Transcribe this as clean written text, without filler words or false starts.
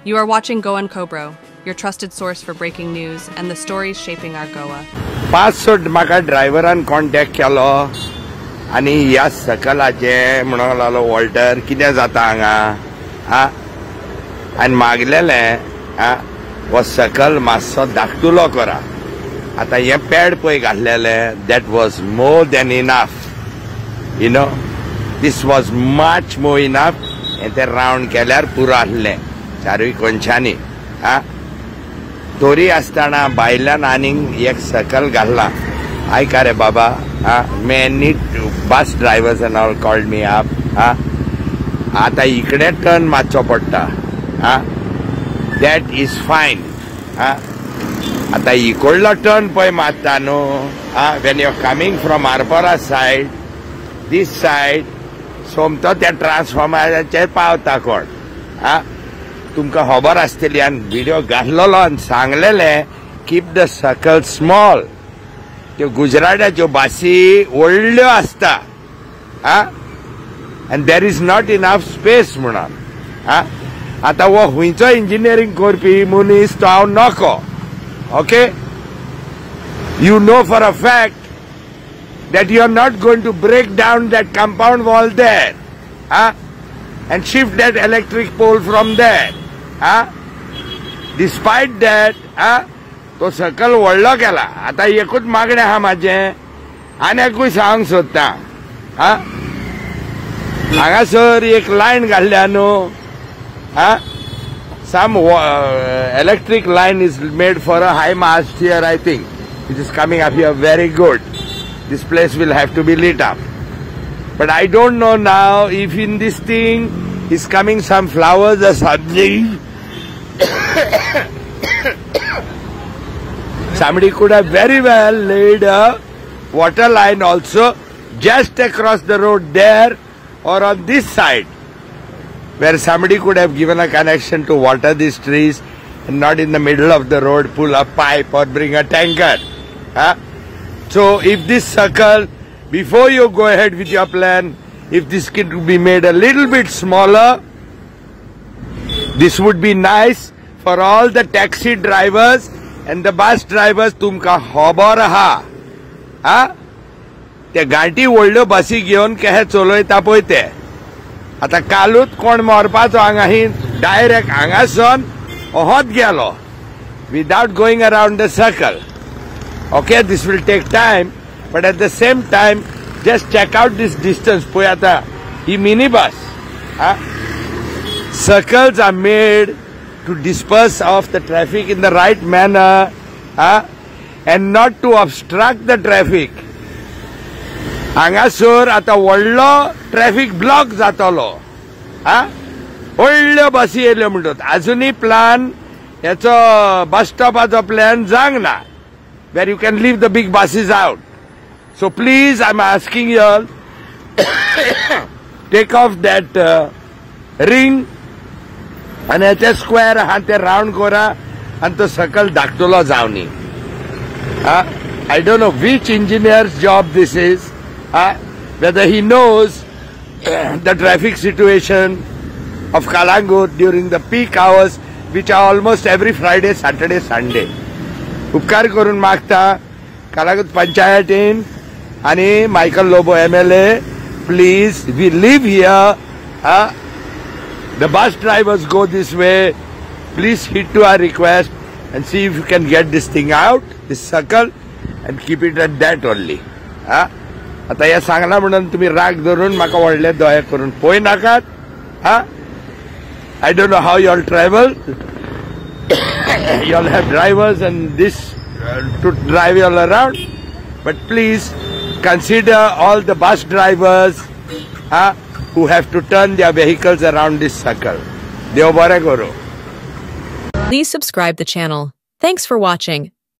You are watching Goan Cobro, your trusted source for breaking news and the stories shaping our Goa. 5 म्हाका ड्रायव्हरान contact केलो आनी ह्या सकलाचे म्हणूंक लागलो Walter कितें जाता हांगा आनी मागलेलें हो सकल मातसो धाकटुलो करा. आतां हें पॅड पळय घातलेलें that was more than enough you know this was much more enough हें तें रावंड केल्यार पुरो आसलें चारूय कोनशांनी. तोरी आसतना बायल्यान आनीक एक सकल घातला. आयका रे बाबा many bus drivers and all called me up. आता इकडे टर्न मारचो पडटा. That is fine. आता इकडलो टर्न पळय मारता न्हू when you're coming from Arpora side, this side सोमतो त्या ट्रान्सफॉर्मराचेर पावता कोण. तुमकां खबर आसतली आनी व्हिडिओ घातलेलो आनी सांगलेलें कीप द सकल स्मॉल. त्यो गुजराताच्यो बासी व्हडल्यो आसता and there is not enough space म्हणून. आतां हो हुंयचो इंजिनियरींग करपी मनीस तो हांव नको. Okay you know for a fact that you are not going to break down that compound wall there and shift that electric pole from there. Despite that तो सकल व्हडलो केला. आता एकूच मागणें आहा म्हाजें आनीकूय सांगूंक सोदता. हांगासर एक लायन घाल्ल्या न्हू some electric line is made for a high mast here, I think, which is coming up here. Very good. This place will have to be lit up. But I don't know now if in this thing is coming some flowers or something. Somebody could have very well laid a water line also just across the road there or on this side, where somebody could have given a connection to water these trees and not in the middle of the road pull a pipe or bring a tanker. So if this circle, before you go ahead with your plan, if this could be made a little bit smaller, this would be nice for all the taxi drivers and the bus drivers. तुमका खबर आहा ते गांठी व्हडल्यो बसी घेवन कशे चलयता पळय ते. आतां कालूच कोण मरपाचो हांगा ही डायरेक्ट हांगासून होत गेलो without going around the circle. Okay, this will take time, but at the same time, just check out this distance. Poi ata he minibus. Circles are made to disperse off the traffic in the right manner, and not to obstruct the traffic. Hangasur ata व्हडलो traffic block जातलो. व्हडल्यो बसी येयल्यो म्हणटात. अजुनूय plan याचो बस स्टॉपाचो plan जावंक ना, where you can leave the big buses out. So please, I'm asking you all, take off that ring and a square hante round kora and to circle daktolo zawni. I don't know which engineer's job this is, whether he knows the traffic situation of Kalangut during the peak hours, which are almost every Friday, Saturday, Sunday. उपकार करून मागता कालागूत पंचायतीन आणि Michael Lobo MLA, please, we live here. The bus drivers go this way. Please heed to our request and see if you can get this thing out, this circle, and keep it at that only. आता हे सांगला म्हणून तुम्ही राग धरून म्हाका व्हडले दोळे करून पळय नाकात. I don't know how you all travel. You all have drivers and this to drive you all around, but please consider all the bus drivers who have to turn their vehicles around this circle. Dev bare karo. Please subscribe the channel. Thanks for watching.